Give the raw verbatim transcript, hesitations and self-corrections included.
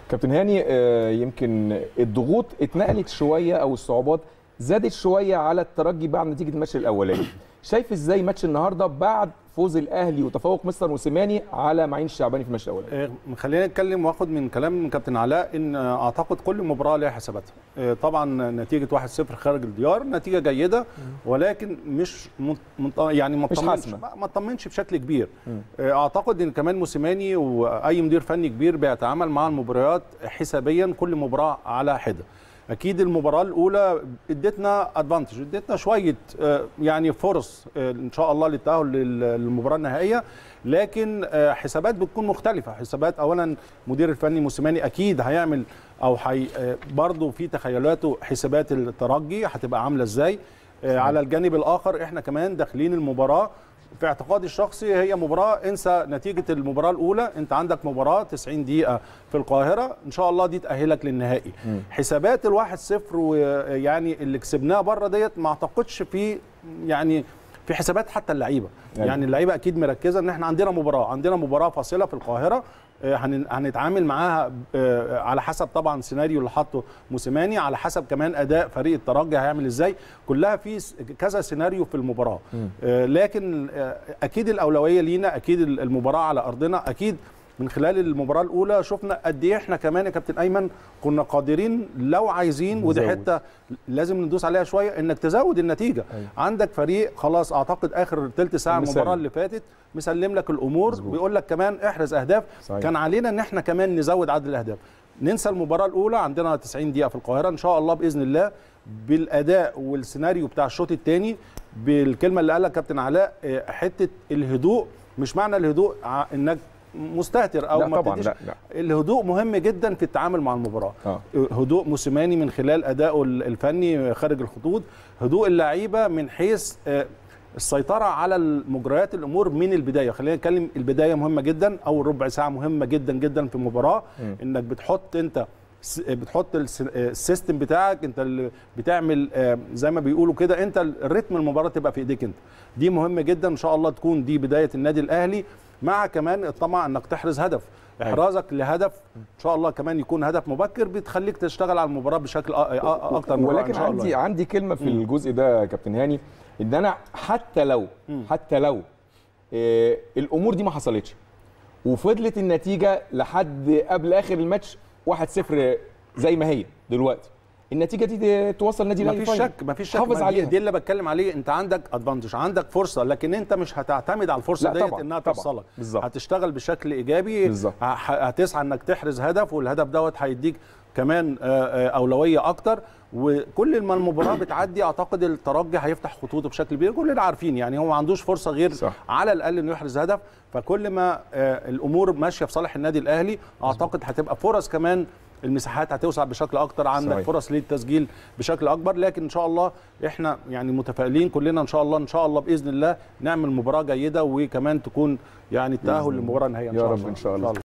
كابتن هاني، يمكن الضغوط اتنقلت شويه او الصعوبات زادت شويه على الترجي بعد نتيجه الماتش الاولاني. شايف ازاي ماتش النهارده بعد فوز الاهلي وتفوق مستر موسيماني على معين الشعباني في الماتش الاولاني؟ خلينا نتكلم واخد من كلام كابتن علاء ان اعتقد كل مباراه لها حساباتها. طبعا نتيجه واحد صفر خارج الديار نتيجه جيده، ولكن مش منط... يعني ما اطمنش ما اطمنش بشكل كبير. اعتقد ان كمان موسيماني واي مدير فني كبير بيتعامل مع المباريات حسابيا، كل مباراه على حده. اكيد المباراه الاولى ادتنا ادفانتج، ادتنا شويه يعني فرص ان شاء الله للتاهل للمباراه النهائيه، لكن حسابات بتكون مختلفه. حسابات اولا مدير الفني موسيماني اكيد هيعمل او حي برضه في تخيلاته حسابات الترجي هتبقى عامله ازاي. على الجانب الاخر احنا كمان داخلين المباراه في اعتقادي الشخصي هي مباراه، انسى نتيجه المباراه الاولى، انت عندك مباراه تسعين دقيقه في القاهره ان شاء الله دي تاهلك للنهائي. م. حسابات الواحد صفر ويعني اللي كسبناها بره ديت ما اعتقدش في يعني في حسابات حتى اللعيبه. يعني, يعني اللعيبه اكيد مركزه ان احنا عندنا مباراه عندنا مباراه فاصله في القاهره، هنتعامل معاها على حسب طبعا السيناريو اللي حاطه موسيماني، على حسب كمان اداء فريق الترجي هيعمل ازاي، كلها في كذا سيناريو في المباراه. لكن اكيد الاولويه لينا اكيد المباراه على ارضنا. اكيد من خلال المباراه الاولى شفنا قد ايه احنا كمان يا كابتن ايمن كنا قادرين لو عايزين، ودي حته لازم ندوس عليها شويه، انك تزود النتيجه. أيوة. عندك فريق خلاص اعتقد اخر ثلث ساعه المباراه اللي فاتت مسلم لك الامور، مزبوط. بيقول لك كمان احرز اهداف. صحيح. كان علينا ان احنا كمان نزود عدد الاهداف. ننسى المباراه الاولى، عندنا تسعين دقيقه في القاهره ان شاء الله باذن الله بالاداء والسيناريو بتاع الشوط الثاني، بالكلمه اللي قالها كابتن علاء حته الهدوء. مش معنى الهدوء انك مستهتر او لا ما طبعا لا لا. الهدوء مهم جدا في التعامل مع المباراه. آه. هدوء موسيماني من خلال ادائه الفني خارج الخطوط، هدوء اللعيبه من حيث السيطره على المجريات الامور من البدايه. خلينا نتكلم البدايه مهمه جدا، اول ربع ساعه مهمه جدا جدا في المباراه. م. انك بتحط انت بتحط السيستم بتاعك، انت اللي بتعمل زي ما بيقولوا كده، انت الريتم المباراه تبقى في ايديك انت. دي مهمه جدا ان شاء الله تكون دي بدايه النادي الاهلي، مع كمان الطمع انك تحرز هدف. احرازك لهدف ان شاء الله كمان يكون هدف مبكر بتخليك تشتغل على المباراه بشكل اكتر. ولكن عندي عندي كلمه في م. الجزء ده يا كابتن هاني، ان انا حتى لو م. حتى لو إيه الامور دي ما حصلتش وفضلت النتيجه لحد قبل اخر الماتش واحد صفر زي ما هي دلوقتي، النتيجه دي توصل النادي الاهلي. مفيش شك مفيش شك حافظ عليها، دي اللي بتكلم عليه. انت عندك ادفانتج، عندك فرصه، لكن انت مش هتعتمد على الفرصه ديت انها توصلك. هتشتغل بشكل ايجابي، بالزبط. هتسعى انك تحرز هدف، والهدف دوت هيديك كمان اولويه اكتر. وكل ما المباراه بتعدي اعتقد الترجي هيفتح خطوطه بشكل كبير، كلنا عارفين يعني هو ما عندوش فرصه غير صح. على الاقل انه يحرز هدف. فكل ما الامور ماشيه في صالح النادي الاهلي اعتقد هتبقى فرص كمان، المساحات هتوسع بشكل اكتر، عندك صحيح. فرص للتسجيل بشكل اكبر. لكن ان شاء الله احنا يعني متفائلين كلنا ان شاء الله ان شاء الله باذن الله نعمل مباراه جيده، وكمان تكون يعني التاهل للمباراه النهائيه ان شاء الله. يا رب ان شاء الله.